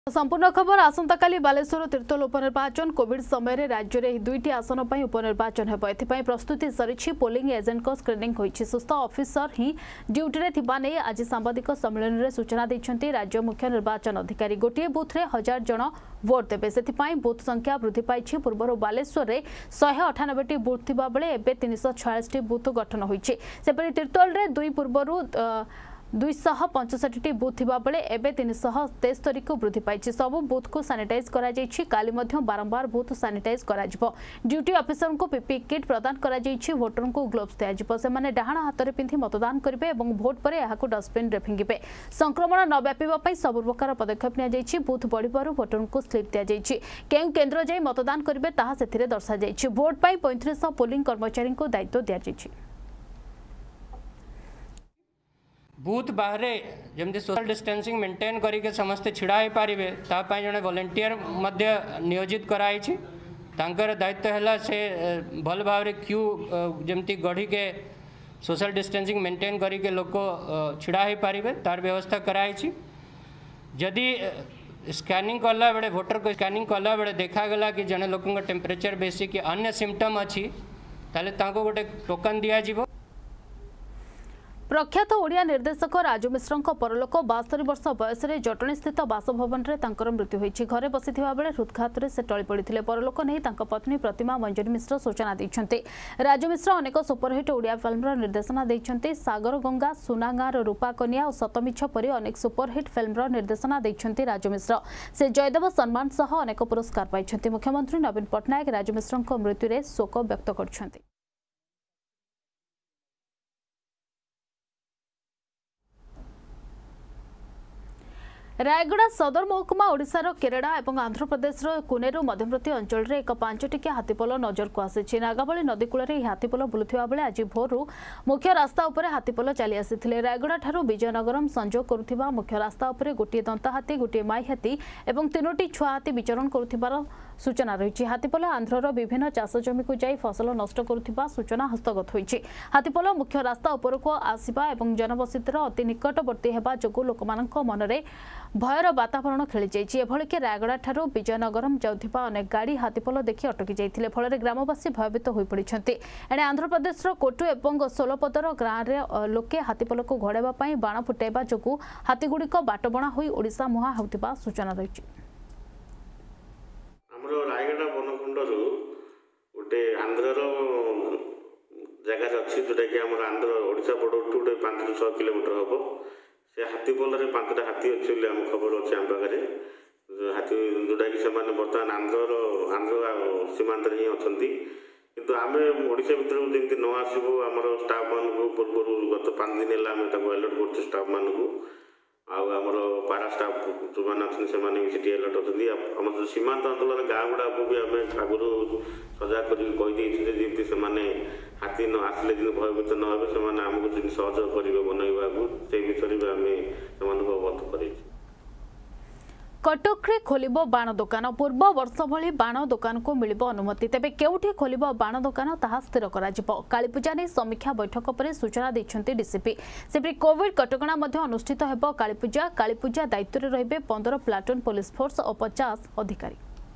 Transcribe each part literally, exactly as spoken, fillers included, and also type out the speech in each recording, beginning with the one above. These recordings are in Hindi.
संपूर्ण खबर आसंता काली बालेश्वर तीर्तोल उपनिर्वाचन कोविड समय राज्य में दुईटी आसन पर उपनिर्वाचन हेब एथिपाई प्रस्तुति सरी पोलिंग एजेंट स्क्रीनिंग होईछि सुस्थ ऑफिसर ही ड्यूटी रे थिबा नै आज सांबादिक सम्मेलन में सूचना दैछन्ति राज्य मुख्य निर्वाचन अधिकारी गोटे बूथ रे हजार जन भोट देबे सेथिपाई बूथ संख्या वृद्धि पाइछि पूर्व बालेश्वर रे एक सौ अठानबे टी बूथ थिबा बेले एबे तीन सौ छियालीस टी बूथ गठन होईछि सेपरि तीर्तोल रे दुई पूर्वरु दुईश पंचष्टि टी बूथ थिबा बेले एबे तीन सौ तेस्तरी को वृद्धि पाइछि सब बूथ को सैनिटाइज करा जाइछि काली मध्य बारंबार बूथ सैनिटाइज करा जिवो ड्यूटी ऑफिसर को पीपी किट प्रदान करा जाइछि वोटर को ग्लोव्स दिया जिवो से माने डाहाण हाथ रे पिंथि मतदान करिवे एवं भोट परे याकू डस्टबिन रे फिंगिबे संक्रमण न व्यापीबा पई सब प्रकार पदक्षेप निया जाइछि बूथ बढ़िबारु वोटर को स्लिप दिया जाइछि केउ केंद्र जाई मतदान करिवे ताहा सेथिरे दर्शा जाइछि भोट पई पैंतीस पोलिंग कर्मचारी को दायित्व दिया जाइछि बूथ बाहर जमती सोशल डिस्टेंसिंग मेंटेन करके समस्ते छिड़ा हो पारे तापाई जड़े वॉलंटियर नियोजित कराई तांकर दायित्व है से भल भाव क्यू जमती गढ़ी के सोशल डिस्टेंसिंग मेंटेन करके लोक छिड़ा हो पारे तार व्यवस्था कराई जदि स्कैनिंग कला बेले वोटर को स्कैनिंग कला बेले देखागला कि जड़े लोक टेम्परेचर बेसी कि अन्य सिम्पटम अच्छी ताले तांको गोटे टोकन दिया जीवो। प्रख्यात ओडिया निर्देशक राजू मिश्र परलोक बास्तरी वर्ष बयस जटणी स्थित बासभवन में मृत्यु होती घरे बसी बेले हृदघात से टली पड़ते परलोक नहीं पत्नी प्रतिमा मंजरी मिश्र सूचना देते राजू मिश्र अनेक सुपरहिट ओडिया फिल्म निर्देशना देते सागर गंगा सुनागार रूपा कन्या और सतमिछ परी अनेक सुपरहिट फिल्म निर्देशना देते राजू मिश्र से जयदेव सम्मान सह अनेक पुरस्कार पाई मुख्यमंत्री नवीन पट्टनायक राजू मिश्र मृत्यु में शोक व्यक्त कर रायगड़ा सदर महकुमा ओडिशार केरेड़ा और आंध्र प्रदेश कुनेरु मध्यवर्ती अंचल में एक पांच टिकिया हाथीपल नजर को आसी नागावली नदी कूल हाथीपल बुलुवा बेले आज भोर मुख्य रास्ता उपर हाथीपल चली आसी रायगड़ा ठारू विजयनगरम संजोग करुवा मुख्य रास्ता उपर गोटे दंता हाथी गोटे माई हाथी और तीनोटी छुआ हाथी विचरण करुवार सूचना रही हाथीपल आंध्रर विभिन्न चाष जमी को जाई फसल नष्ट करुवा सूचना हस्तगत होती हाथीपल मुख्य रास्ता उपरको आसवा और जनबसतिर अति निकटवर्ती होगा जो लोक मन में भयर वातावरण खेली जाइए कि रायगड़ा ठारू विजयनगरम जाउथिबा अनेक गाड़ी हाथीपल देखि अटकी जाइथिले फल ग्रामवासी भयभीत हो पड़ते एणे आंध्र प्रदेश कोटु और सोलपदर गाँव में लोके हाथीपल को घोड़ाइबा पई बाण फुटाइबा जोगु हाथीगुड़िक बाटबणा होई ओडिशा मुहां होउथिबा सूचना रही रायगड़ा बनकुंडर गोटे आंध्र जगह अच्छी जोटा कि आम आंध्र ओडिशा बॉर्डर टू गोटे पांच रु छह किलोमीटर हम से हाथीपल पांचटा हाथी अच्छी आम खबर अच्छे आम पाखे हाथी जोटा कि बर्तमान आंध्र आंध्र सीमांत ही अच्छा किंतु आम ओडिशा भितर जमी न आसबू आम स्टाफ मान पूर्व गत पांच दिन है अलर्ट कर स्टाफ मान आमर पारा स्टाफ जो मैंने अच्छे अलर्ट अच्छा आम जो सीमांत अंचल गाँ गुड़ा भी आम आगुरी सजा करती से हाथी न आसले दिन भयभीत न हे से आमको जो सहयोग करेंगे बनइबा से विषय भी आम से अवगत कर कटक खोलिबो बाण दुकान पूर्व वर्ष भली बाण दुकान को मिलिबो अनुमति तेबे केउठी खोलिबो बाण दुकान ताहा स्थिर करा जिवो कालीपूजा नै समीक्षा बैठक पर सूचना दैछन्ती डीसीपी सेपरि कोविड कटकणा मध्ये अनुष्ठित हेबो कालीपूजा कालीपूजा दायित्व रे रहबे पंद्रह प्लाटून पुलिस फोर्स और पचास अधिकारी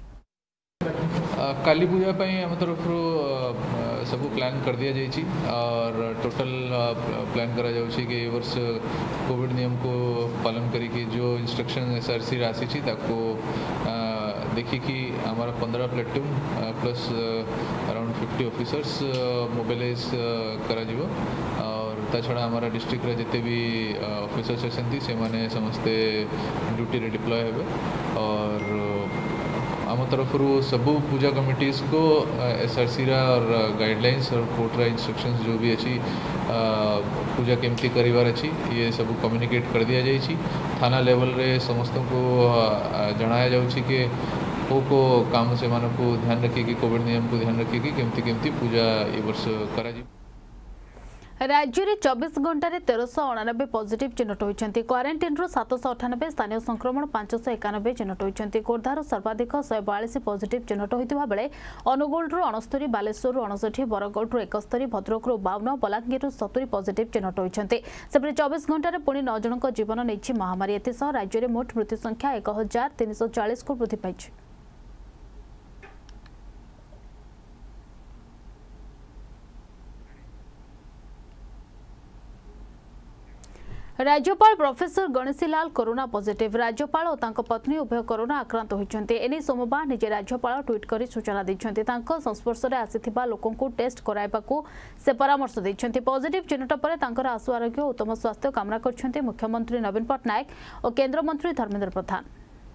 काली पूजा आम तरफ सब प्लान कर दिया जाइए और टोटल प्लान करा जाउछि कि वर्ष कोविड नियम को पालन करके जो इंस्ट्रक्शन एसआरसी आसी देखिकी आमर पंद्रह platoon plus around fifty officers mobilize करा जिवो और ता छड़ा हमारा डिस्ट्रिक्ट रे जिते भी ऑफिसर्स अछंती से माने समस्ते ड्यूटी रे डिप्लॉय हेबे और आम तरफ सबू पूजा कमिटीज को एसआरसी और गाइडलाइंस और कोर्ट रा इंस्ट्रक्शंस जो भी अच्छी पूजा केमती करिवार अच्छी ये सब कम्युनिकेट कर दिया जाइए थाना लेवल रे समस्त को जनाया जाउछि कि को को काम से मान को ध्यान रखिए कि कोविड नियम को ध्यान रखिए कि केमती केमती पूजा ये वर्ष करा जी। राज्य में चौबीस घंटे तेरश अणानबे पॉजिटिव चिन्हट होती क्वारंटाइन रु सातश अठानबे स्थानीय संक्रमण पांचश एकानबे चिन्हट होती खोर्धार सर्वाधिक शहे बयालीस पॉजिटिव चिन्हट होता बेले अनुगुल अणस्तरी बालेश्वर अणसठी बरगढ़ एकस्तरी भद्रक बावन बलांगीर सतुरी पॉजिटिव चिन्हट होती सेपटे चौबीस घंटे पुणी नौ जन जीवन नहीं महामारी एसह राज्य में मोट मृत्यु संख्या एक हजार तीन सौ चालीस को वृद्धि पाई। राज्यपाल प्रोफेसर गणेशीलाल कोरोना पॉजिटिव राज्यपाल और तांको पत्नी उभय कोरोना आक्रांत होइछन्ते एने सोमवार निजे राज्यपाल ट्वीट करी सूचना दैछन्ते तांको संस्पर्श रे आसीथिबा लोकन को टेस्ट कराइबाकू से परामर्श दैछन्ते पॉजिटिव चिन्हट परे तांकर आशु आरोग्य उत्तम स्वास्थ्य कामना करछन्ते मुख्यमंत्री नवीन पटनायक और केंद्र मंत्री धर्मेंद्र प्रधान।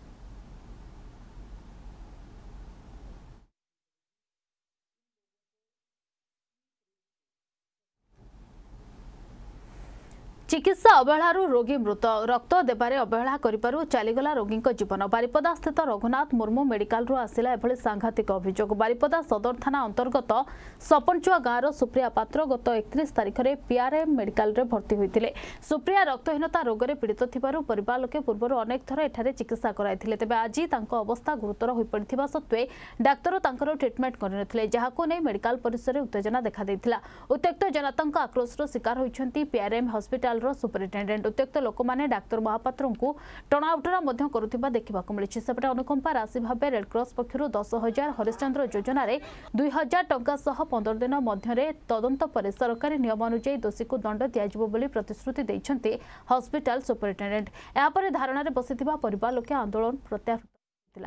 चिकित्सा अवहेलू रोगी मृत रक्त देबारे अवहेला करिपारु चलीगला रोगी जीवन बारिपदा स्थित रघुनाथ मुर्मू मेडिकल रु आसिला एभली सांघातिक अभियोग बारिपदा सदर थाना अंतर्गत सपनचुआ गाँव सुप्रिया पात्र गत एकतीस तारिख में पीआरएम मेडिकल रे भर्ती होइतिले सुप्रिया रक्तहीनता रोग में पीड़ित थिबारु परिवार लोके पूर्व अनेक थर एठारे चिकित्सा कराइथिले तेबे आज तांको अवस्था गुरुतर होई पड़िथिबा सत्वे डाक्तर तांकर ट्रीटमेंट करनथिले जहाको नै मेडिकल परिसर रे उत्तेजना देखा दैथिला उत्त्यक्त जनतांको आक्रोशर शिकार होइछन्ती पीआरएम हॉस्पिटल सुपरिटेडेंट उत्त्यक्त लोक मैंने डाक्तर महापात्र को टणाउटरा देखा मिली सेपटे अनुकंपा राशि भाव रेडक्रॉस पक्षर दस हजार हरिश्चंद्र योजना दुई हजार टंका सह पंदर दिन मध्य तदंत पर सरकारी नियम अनुଯାयी दोषी को दंड दिज्व प्रतिश्रुति देते हॉस्पिटल सुपरिटेडेंट यापर धारणा बसी परिवार लोके आंदोलन प्रत्याहृत।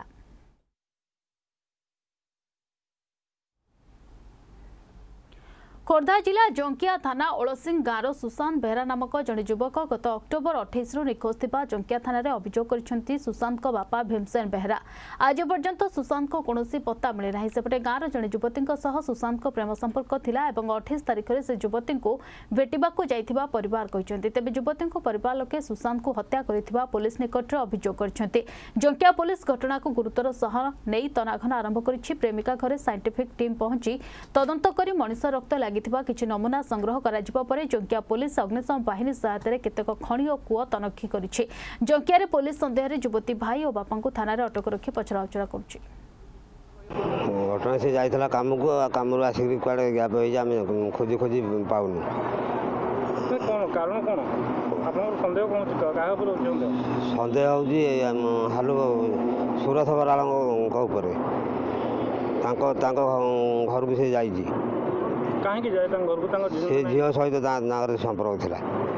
खोर्धा जिला जंकिया थाना ओलसिंह गाँव सुशांत बेहरा नामक जड़े युवक गत अक्टोबर अठाईस रु निखोज थिबा जंकिया थाना रे अभियोग करछन्ती सुशांत को बापा भीमसेन बेहरा आज पर्यंत सुशांत को कोनोसी पत्ता मिले नाही सेपटे गाँव जड़े युवती सह सुशांत को प्रेम संपर्क थिला एवं अठाईस तारिख में से युवती को भेटिबाकू जाइथिबा परिवार कहिसन्ती तेबे युवती को परिवार लोके सुशांत को हत्या करिथिबा पुलिस निकट रे अभियोग करछन्ती जंकिया पुलिस घटना को गुरुतर सह नेई तनाघन आरंभ करिछि प्रेमिका घरे साइंटिफिक टीम पहुंची तदंत करी मनुष्य रक्त किछि नमूना संग्रह कराजिबा परे जंकिया पुलिस अग्निशम बाहिनी सहायता केतेक खणी और कूଅ तनखी करिछि जंकिया रे पुलिस संदेह रे युवती भाई और बापा को थाना रे अटक रखी पचराउचरा करुछि। घटना से जाइथला काम को काम रो आसी कुआडे गैप होई जा हम खोजी खोजी पाउनु कोन कारण कोन आपन संदेह कोन छि काहे पर संदेह संदेह होजी हालो सुरथ बराळंग को ऊपर तांको तांको घर को से जाईजी कहीं जाए से झील सहित संपर्क थिला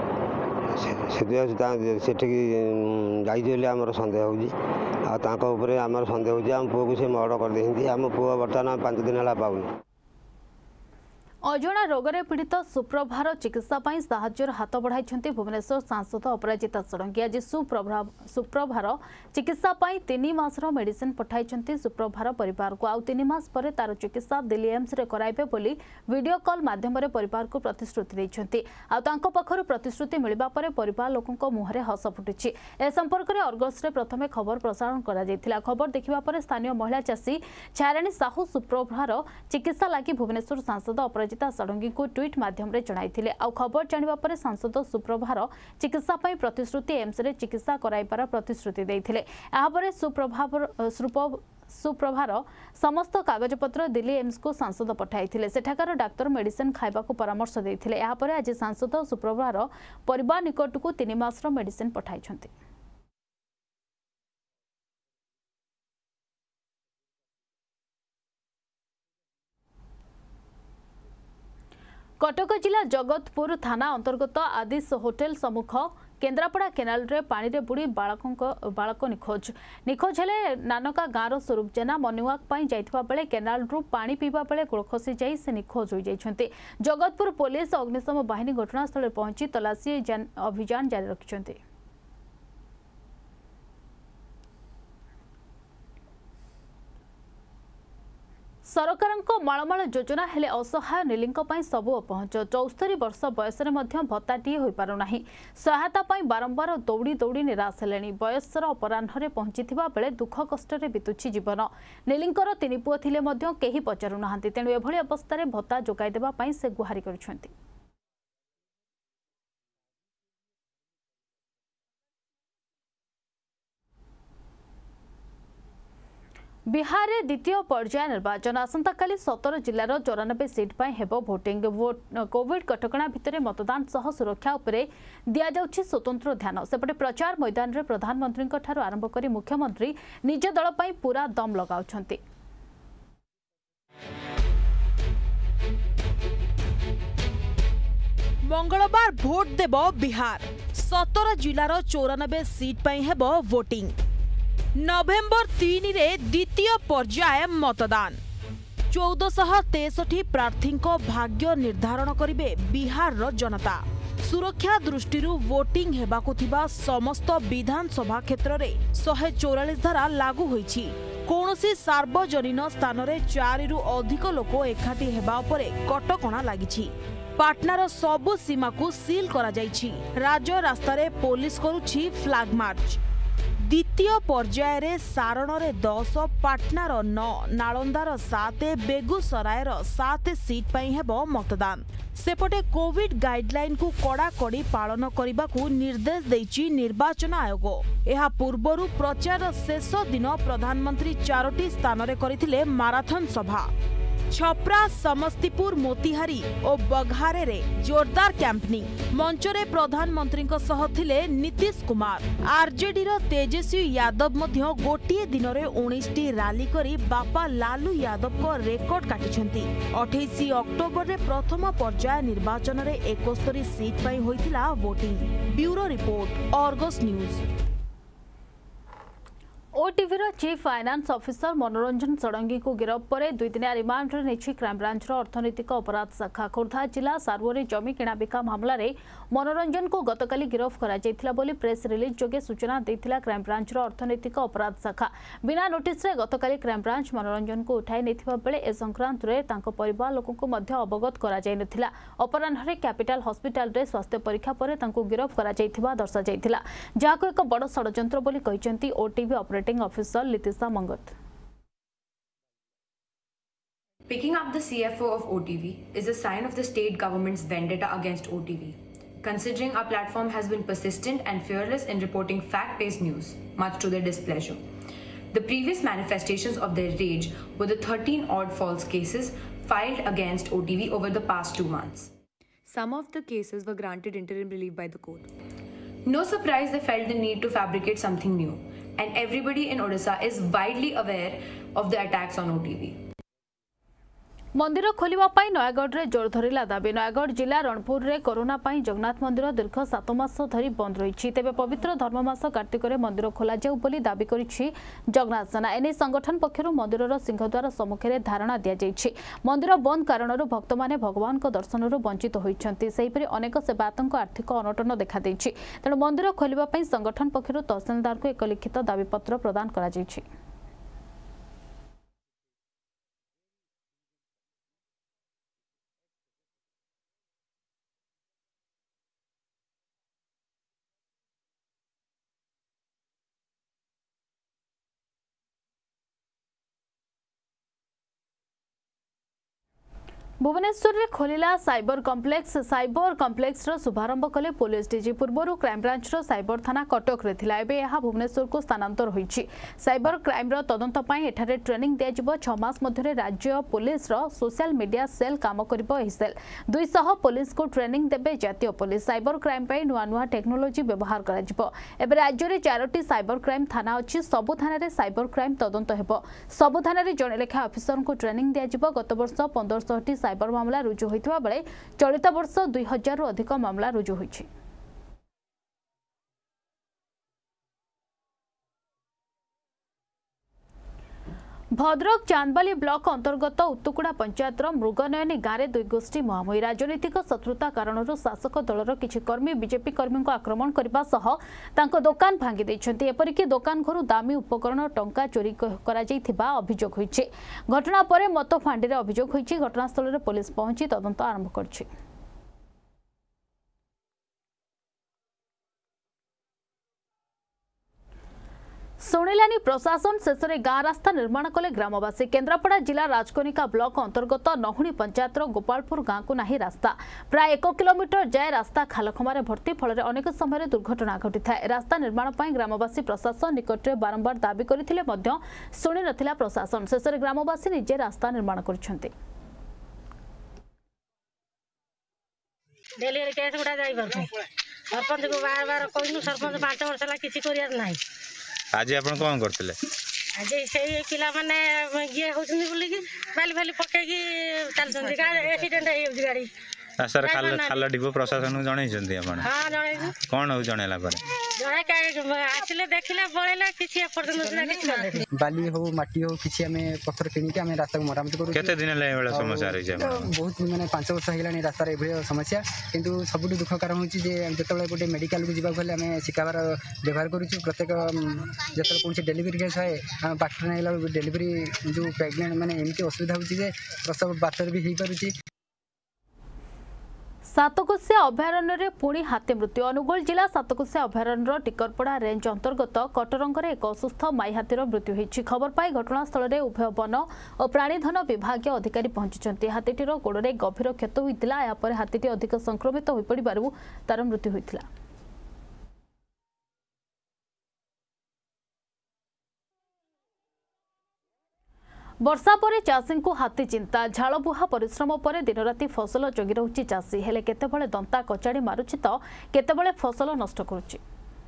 सेठिकी जाइए आम सन्देह होपर आम सन्देह होम पुआ को सी मर्डर करदे आम पुआ बर्तमान पांच दिन है पाऊन। अजणा रोग में पीड़ित सुप्रभार चिकित्सा साहाय्यर हाथ बढ़ाई भुवनेश्वर सांसद अपराजिता षडंगी आज सुप्रभा सुप्रभार चिकित्सा तीन मासर मेडिसिन पठाई सुप्रभार परिवार को आउ तीन मास पर तार चिकित्सा दिल्ली एम्स रे कराइबे बोली वीडियो कॉल माध्यम परिवार को प्रतिश्रुति देइछन्ती आउ पक्षर प्रतिश्रुति मिलवा पर परिवार लोकों मुहरे हस फुटुछि ए संपर्क में अर्गस रे प्रथमे खबर प्रसारण करा जायतिला खबर देखिबा पर स्थानीय महिला चाषी छायाराणी साहू सुप्रभार चिकित्सा लागि भुवनेश्वर सांसद अपराजिता षडंगी को ट्वीट माध्यम रे जणाइथिले आउ खबर जानिबा पर सांसद सुप्रभार चिकित्सा पई प्रतिश्रुति एम्स रे चिकित्सा कराइबार प्रतिश्रुति देइथिले एहा पर सुप्रभावर सुप्रभार समस्त कागजपत्र दिल्ली एम्स को सांसद पठाइथिले सेठाकार डाक्टर मेडिसिन खाइबा को परामर्श देइथिले एहा पर आज सांसद सुप्रभार परिवार निकट को तीन मासर मेडिसिन पठाइछन्ती। कटक जिला जगतपुर थाना अंतर्गत आदिश होटेल सम्मुख केन्द्रापड़ा केनाल रे पानी रे बुड़ी बालकों बालक निखोज निखोज हेले नानका गाँव स्वरूप जेना मनुआक पाई जाइथिबा बेले केनाल रु पानी पीबा बेले गोड़ खसी जाई से निखोज हो जाइछन्ते जगतपुर पुलिस अग्निशम बाहिनी घटनास्थल पहुंची तलाशी अभियान जारी रखिछन्ते। सरकारଙ୍କ मालमाल योजना हेले असहाय नीलिंक पई सबु अपहंच चौस्तरी वर्ष बयस रे मध्य भत्ताटी होई पारु नाही सहायता पई बारंबार दौड़ी दौड़ी निराश हेलेनी बयसर अपराह्न रे पहुंचीथिबा बेले दुख कष्ट रे बितुछि जीवन नीलिंकर तीन पुଅ थिले मध्य केही पचारु नाहांती तेणु एभଳି अवस्था रे भत्ता जोगाई देबा पई से गुहारी करछन्ती। बिहार में द्वितीय पर्याय निर्वाचन आसंता काली सतर जिलार चौरानबे सीट पर हेबो भोटिंग वोट कोविड कटकणा भितर मतदान सह सुरक्षा उपरे दिया जाउछि स्वतंत्र ध्यान सेपटे प्रचार मैदान रे प्रधानमंत्री ठारू आरंभ करी मुख्यमंत्री निज दल पई पूरा दम लगाउछंती। मंगलवार भोट देव बिहार सतर जिलार चौरानबे सीट पर हेबो वोटिंग नवेम्बर तीन रे द्वितीय पर्याय मतदान चौदह तेसठी प्रार्थी भाग्य निर्धारण करिवे बिहार रो जनता सुरक्षा दृष्टि वोटिंग हेबाकु थिबा समस्त विधानसभा क्षेत्र में एक सौ चौवालीस धारा लागू होईछि। कौनसी सार्वजनिक स्थान रे चारि रु अधिक लोक एकाठी हेबा उपरे कटकणा लागिछि। पाटनार सबु सीमा को सील करा जाइछि। राज्य रास्ता रे पुलिस करुछि फ्लैग मार्च। द्वितीय पर्याय रे सारण रे दस पाटनार नौ नालंदार सात बेगुसरायर सात सीट पर हेबो मतदान सेपटे कोविड गाइडलाइन को कड़ाकड़ी पालन करने को निर्देश देइछि निर्वाचन आयोग। एहा पूर्वरु प्रचार शेष दिन प्रधानमंत्री चारोटी स्थान रे करथिले माराथन सभा। छपरा समस्तीपुर मोतिहारी और बघारे रे जोरदार कैंपनिंग मंचरे प्रधानमंत्री सह थिले नीतीश कुमार। आरजेडी रो तेजस्वी यादव मध्य गोटिए दिन रे उन्नीस टी रैली करी बापा लालू यादव को रेकर्ड काटिछंती। अट्ठाईस अक्टोबर रे प्रथम पर्याय निर्वाचन रे इकहत्तर सीट पई होइतिला voting. Bureau report Argus news. OTV chief finance officer Manoranjan Sadangi को गिरफ पर दुई दिनिया रिमांड रे नेछि क्राइम ब्रांच अर्थनैतिक अपराध शाखा। खोर्धा जिला सारुओ जमी किणाबिका मामला रे मनोरंजन को गतकाली गिरफ करा जायतिला बोली प्रेस रिलीज जोगे सूचना देथिला क्राइम ब्रांच अर्थनैतिक अपराध शाखा। बिना नोटिस रे गतकाली क्राइम ब्रांच मनोरंजन को उठाई नेथिबा बेले ए संक्रांत रे तांको परिवार लोक को मध्य अवगत करा जाय नथिला। अपराह्न रे कैपिटल हॉस्पिटल रे स्वास्थ्य परीक्षा पर तांको गिरफ करा जायतिबा दर्शा जायतिला जाको एक बड़ षडयंत्र बोली कहिसंती OTV operating officer Litisha Mangat. Picking up the C F O of O T V is a sign of the state government's vendetta against O T V, considering our platform has been persistent and fearless in reporting fact-based news, much to their displeasure. The previous manifestations of their rage were the thirteen odd false cases filed against O T V over the past two months. Some of the cases were granted interim relief by the court. No surprise they felt the need to fabricate something new, and everybody in Odisha is widely aware of the attacks on O T V. मंदिर खोलिबा पाई नयागढ़ रे जोर धरिला दाबी। नयागढ़ जिला रणपुर रे कोरोना पाई जगन्नाथ मंदिर दीर्घ सात मास धरी बंद रही। तेबे पवित्र धर्ममास कार्तिक रे मंदिर खोला जाऊ बोली दाबी करिछि जगन्नाथ सेना। एने संगठन पक्षरु मंदिरर सिंहद्वार सम्मुख रे धारणा दिया जाइछि। मंदिर बंद कारणरु भक्त माने भगवान को दर्शनरु वंचित होइछन्ति। सेहिपरि अनेक सेवायतଙ୍କ आर्थिक अनटन देखा दैछि। तेणु मंदिर खोलिबा पाई संगठन पक्षरु तहसीलदार को एक लिखित दाबी पत्र प्रदान करा जाइछि। भुवनेश्वर रे खोलिला साइबर कॉम्प्लेक्स। साइबर कॉम्प्लेक्स रो शुभारंभ कले पुलिस डीजी। पूर्वरु क्राइम ब्रांच रो साइबर थाना कटक रे थिला, एबे यहा भुवनेश्वर को स्थानांतर होईछि। साइबर क्राइम रो तदंत पई एठारे ट्रेनिंग दिया जिवो। छह मास मध्ये राज्य पुलिस रो सोशल मीडिया सेल काम करिवो। एही सेल दो सौ पुलिस को ट्रेनिंग देबे जातीय पुलिस। साइबर क्राइम पई नुवा नुवा टेक्नोलॉजी व्यवहार करा जिवो। एबे राज्य रे चारोटी साइबर क्राइम थाना अछि। सबु थाना रे साइबर क्राइम तदंत हेबो। सबु थाना रे जणे लेखा ऑफिसर को ट्रेनिंग दिया जिवो। गत वर्ष पंद्रह सौ टी साइबर मामला रुजु होइतबा बेले चलित वर्ष दुई हजार रु अधिक मामला रुजु होइछि। भद्रक चांदबाली ब्लॉक अंतर्गत उत्तुकुड़ा पंचायत मृगनयनी गाँव में दुई गोष्ठी मुहांमुही। राजनीतिक शत्रुता कारण शासक दलर किछि कर्मी बीजेपी कर्मी को आक्रमण करने सह तांको दुकान भांगी दैछन्ति। एपरिक दुकान घर दामी उपकरण टंका चोरी करा जायथिबा अभियोग होइछि। घटना पर मत फांडी रे अभियोग होइछि। घटनास्थल रे पुलिस पहुंची तदंत आरंभ करछि। शुणिलानी प्रशासन शेष में गाँ रास्ता निर्माण कले ग्रामवासी। केन्द्रापड़ा जिला राजकनिका ब्लॉक अंतर्गत नहुणी पंचायत गोपालपुर गाँव को नहीं रास्ता। प्राय एक किलोमीटर जाए रास्ता खालखमारे भर्ती फल अनेक समय दुर्घटना घटी थाए। रास्ता निर्माण पर ग्रामवासी प्रशासन निकट में बारंबार दाबी करथिले मध्य शुणी नथिला प्रशासन। शेष में ग्रामवासी निजे रास्ता निर्माण करछन्ते। सरपंच को बार बार कहलु सरपंच पांच वर्ष ला किसी करियार नाही। आज आपण कोन करथिले? आज से पिला माने ये होतनी बोली कि बाली बाली पकेगी चलछन गाड़ी एक्सीडेंट हे गाड़ी सर खाल खाल डिपो प्रशासन जणै जंदी आपण। हां जणै कोन हो जणैला पर जणै का आसिले देखिले पळेला किछि पर्यंत किछि नाही। बाली हो माटी हो किछि हमें पत्थर किनि के हमें रास्ता को मरामत करू। केते दिन ले एवला समस्या रही छै? बहुत माने पांच वर्ष हेलानी रास्ता रे एभे समस्या। किंतु सबुठी दुख कारण होछि जे जतले गोटे मेडिकल को जिबा गले हमें सिकाबार व्यवहार करू छी। प्रत्येक जतले कोनसे डिलीवरी केस है हम पार्टनर नेला डिलीवरी जो प्रेग्नेंट माने एमती असुविधा होछि जे प्रसव बातर भी हेई पारुछि। सातकोशिया अभयारण्य पुणी हाथी मृत्यु। अनुगुल जिला सातकोशिया अभयारण्य टिकरपड़ा रेंज अंतर्गत कटरंगरे एक असुस्थ माई हाथीर मृत्यु होइछि। खबर पाई घटनास्थल में उभय वन और प्राणीधन विभाग अधिकारी पहुंची। हाथीटीर गोड़े गभीर क्षत होता। यापर हाथीटी अधिक संक्रमित हो पड़ू तार मृत्यु होता। वर्षा पर चाषी को हाथी चिंता। झाड़बुहा परिश्रम पर दिन राति फसल जगी रहुछि चाषी। हेले केतेबेले दंता कचाड़ी मारुछि तो केतेबेले फसल नष्ट करुछि।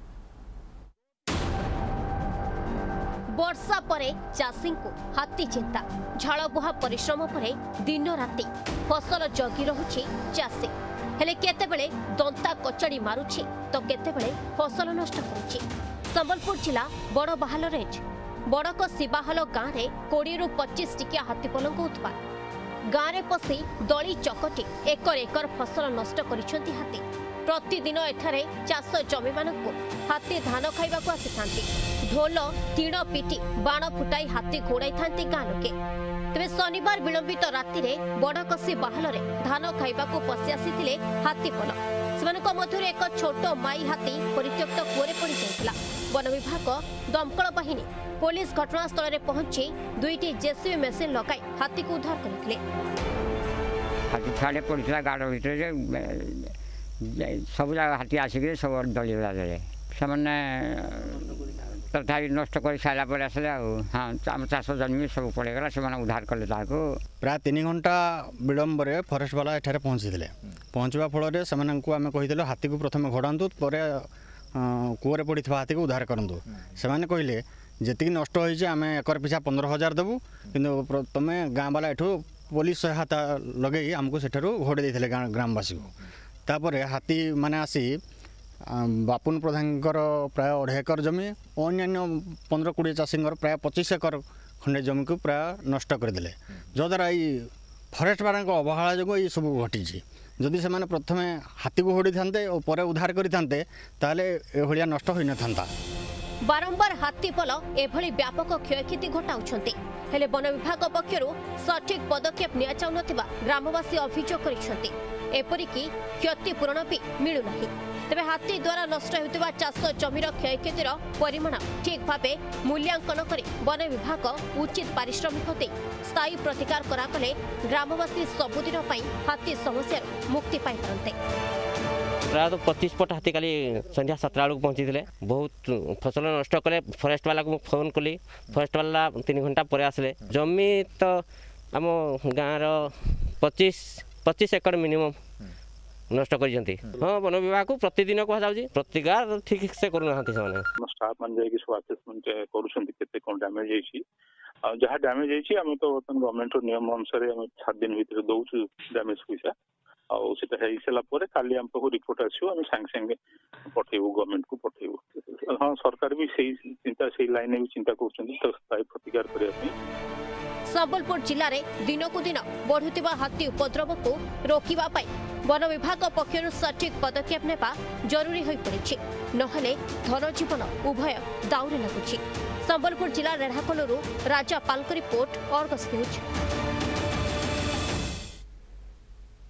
वर्षा पर चाषी को हाथी चिंता। झाड़बुहा परिश्रम पर दिन राति फसल जगी रहुछि चाषी। हेले केतेबेले दंता कचाड़ी मारुछि तो केतेबेले फसल नष्ट करुछि। संबलपुर जिला बड़बाहाल रेंज बड़क शिवाहल गाँव में कोड़े रु पच्चीस टिकिया हाथी पलंग उत्पाद। गाँव में पशि दली चकटी एकर एकर फसल नष्ट करिसेंती हाथी। प्रतिदिन एठारे चाष जमी मानक हाथी धान खाइबा को आसी ढोल तीण पिटी बाण फुटाई हाथी घोड़ाई थांती गाँ लोके। तेज शनिवार विलंबित राति में बड़कसी बाहल धान खाइबा को पशि आसी हाथी पल। सेमानक मध्य एक छोट माई हाथी परित्यक्त कूरे पड़ जाइतिला। वन विभाग दमकल बाहिनी पुलिस घटनास्थल में पहुंची दुईटी जेसीबी मेसीन लगाई हाथी को उद्धार करथिले। हाथी छाड़े पड़ता गाड़ भर सब जगह हाथी आसिक सब दलिया देले से तथापि नष्ट कर सारापर आसले। हाँ आम चाष जमी सब पड़ेगा से उद्धार कले। प्राय तीन घंटा विलंब फरेस्ट वाला एठारे पहुँची पहुँचवा फल से आम कही हाथी को प्रथम घोड़ातु कूरे पड़ी हाथी को उद्धार करूँ। से कहले जी नष्ट होती आम एकर पिछा पंद्रह हजार देवु कि तुम गाँ वाला एठू पुलिस सहायता लगे आमको सेठारू घोड़े देते ग्रामवासी को। तापर हाथी माने आसी बापुन प्रधान प्राय अढ़ाई एकर जमी अन्य पंद्रह कोड़े चाषी प्राय पच्चीस एकर खंडे जमी को प्राय नष्ट करदे। जद्वारा ये फरेस्ट वाला अवहेला जो ये सब घटी। जदि से प्रथम हाथी को होड़ी था और पर उद्धार करते ताले नष्ट हो न था। बारंबार हाथी पल एभली व्यापक क्षयक्षति घटाउछन्ते। हेले वन विभाग पक्षरु सठिक पदक्षेप निया जाउनथिबा ग्रामवासी अभियोग करिसन्ते। एपरिकी क्षतिपूरण भी मिलु नाही। तेबे हाथी द्वारा नष्ट हेउथिबा चाष जमीर क्षयक्षतिर परिमाण ठीक भावे मूल्यांकन करी वन विभाग उचित पारिश्रमिक दे स्थायी प्रतिकार कराकले ग्रामवासी सबुदिन पई हाथी समस्या मुक्ति पाई पारन्ते। प्राय तो पच्चीस पट हाथी काली संध्या सतटा बेलू पहुँची थे। बहुत फसल नष्ट कले। फरेस्ट वाला को फोन कली। फरेस्ट वाला तीन घंटा पर आसले। जमी तो आम गाँव पच्चीस पच्चीस एकड़ मिनिमम नष्ट कर। हाँ वन विभाग को प्रतिदिन कह प्रतिकार ठीक से करूना स्टाफ मान जाए सब आसेसमेंट करते कौन डैमेज है जहाँ डैमेज है आम तो गवर्नमेंट नियम अनुसार सात दिन भर दौचु डैमेज पैसा आउ से सारापर काली आम पाक रिपोर्ट आसो आम सांगे सांगे पठेबू गवर्नमेंट को पठेबू। हाँ सरकार भी सही चिंता से लाइन भी चिंता कर प्रतिकार करने। संबलपुर जिले में दिन को दिन बढ़ुवा हाथी उपद्रव को रोकवा वन विभाग पक्षर सठिक पदक्षेप नेबा जरूरी हो पड़ी। नहले धन जीवन उभय दाउरे लगुच। संबलपुर जिला रेढ़ाखोलू राजा पालक रिपोर्ट अर्गस न्यूज।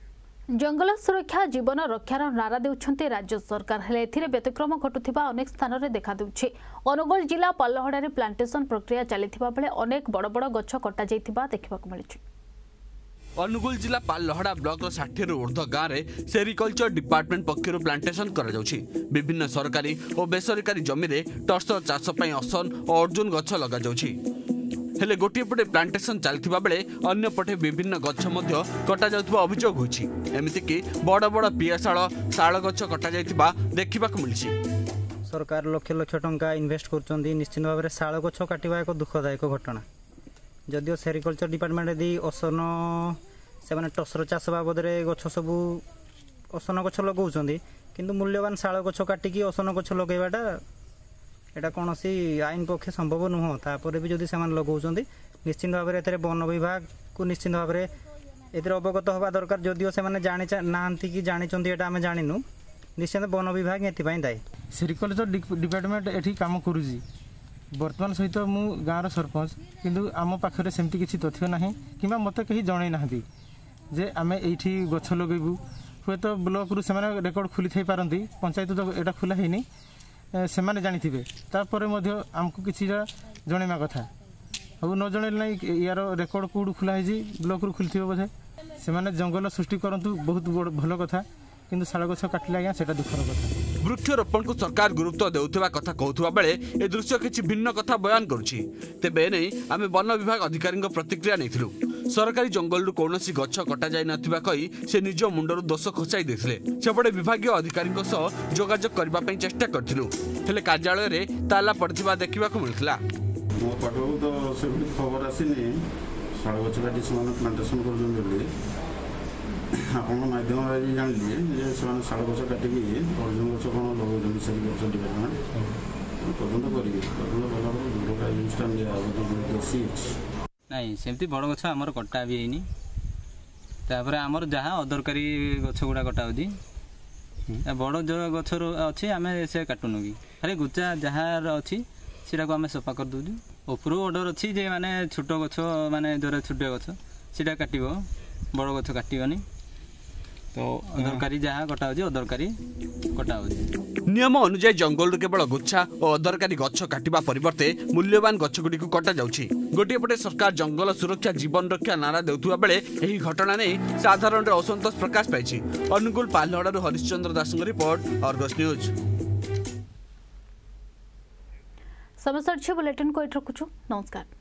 जंगल सुरक्षा जीवन रक्षार नारा देउछन्ते राज्य सरकार हेले एथिरे व्यतिक्रम घटुथिबा अनेक स्थान रे देखा देउछि। अनुगुल जिला पालहड़ा रे प्लांटेशन प्रक्रिया चलिथिबा बेले अनेक बड़ बड़ गछ कटा जाइथिबा देखिबाक मिलिछि। अनुगुल जिला पालहड़ा ब्लॉक षाठी रु ऊर्ध्व गाँव में सेरिकल्चर डिपार्टमेंट पक्षर प्लांटेशन करा विभिन्न सरकारी और बेसरकारी जमी रे टर्सर चाष असन और अर्जुन गछ लगा जाउछि। हेले गोटे पटे प्लांटेशन चलथिबा बेले अन्य पटे विभिन्न गछ मध्य कटा जाउथबा अभियोग होछि। एमिति कि बड़ बड़ पियाशाल शाल गछ कटा जाइथिबा देखिबाक मिलिछि। सरकार लक्ष लक्ष टंका इन्वेस्ट करछन्ती निश्चित भाव में शाल गछ काटिबा एक दुखदायक घटना। जदिओ सेरिकल्चर डिपार्टमेंट दी असन से माने टसर चाष बाबद गछ सब असन गछ लगाउछन्ती किंतु मूल्यवान शाल गछ काटिकी असन गछ लगेबाटा एटा कौन सी आईन पक्षे संभव नुह। तापर भी जदि से लगाउछन्ती निश्चित भाव में वन विभाग को निश्चित भाव में एतिर अवगत हवा दरकार। जदिओ से माने जानि नांती कि जानिचन्ती एटा आमे जानिनु निश्चित वन विभाग एथिपाई दायी। सेरिकल्चर डिपार्टमेंट एठी काम करूजी वर्तमान सहित मु गाँव सरपंच किंतु आम पाखरे सेमती किसी तथ्य नाही किंबा मते कहीं जणै नाहंती जे आमे एठी गछ लगेबू। हुए तो ब्लॉक रु सेमाने रेकॉर्ड खुली थाई पारंती पंचायत तो एटा खुला हेनी सेमाने जानिथिबे तापर मध्य आमको किसी जणैमा कथा अब न जणैल नै यार रेकॉर्ड कोड खुला हेजी ब्लॉक रु खुलथिबे बोधे सेमाने जंगल सृष्टि करंतु बहुत भल कथा किंतु शाल गछ काटिला गया सेटा दुखर कथा। वृक्षरोपण को सरकार गुरुत्व देउथबा कथा कहथुबा बेले ए दृश्य किछि भिन्न कथा बयान करूछि। तेबे नै आमे वन विभाग अधिकारी प्रतिक्रिया नैथिलु। सरकारी जंगल रु कोनोसी गछ कटा जाय नथिबा कहि से निज मुंडरु दोष खसाई देथिले। सेपटे विभागीय अधिकारी सह जोगाजोग करबा पई चेष्टा करथिलु हेले कार्यालय रे ताला पड़थिबा देखिबा को मिलथिला। मो पाटो तो सेबडी खबर आसीनी शाल गछ काटी समान प्लांटेशन करजन बोली आपण माध्यम रे जानली जे समान शाल गछ काटिकी अर्जुन गछ कोन लगौजन सेरिकल्चर डिपार्टमेंट तदंत करी तदंत भला लोका इंस्टान जे आबो देसी नहीं सेमती बड़ गछ आमर कटा भी हैनी तापर आमर जहाँ अदरकारी गछ गुड़ा कटा होती बड़ जो गछ अच्छी आम से काटुनु कि खाली गुचा जहाँ अच्छी सीटा को आम सफा कर दूँ ऊपर ऑर्डर अच्छी जे माने छोट गछ माने जो छोटे गछ सीटा काट बड़ गछ काटनी तो अदरकारी जहाँ कटा होती अदरकारी कटा होती। नियम अनुसार जंगल केवल गुच्छा और अदरकारी गछ काटिबा परिवर्ते मूल्यवान गछगुड़ी को कटा जाउछि। गोटे पटे सरकार जंगल सुरक्षा जीवन रक्षा नारा देउथुबा बेले एही घटना नै साधारण असंतोष प्रकाश पाइछि। अनुगुल पालहड़ारू हरिश्चंद्र दासଙ୍କ रिपोर्ट अर्गस न्यूज। समाचार बुलेटिन को एट रखुछु। नमस्कार।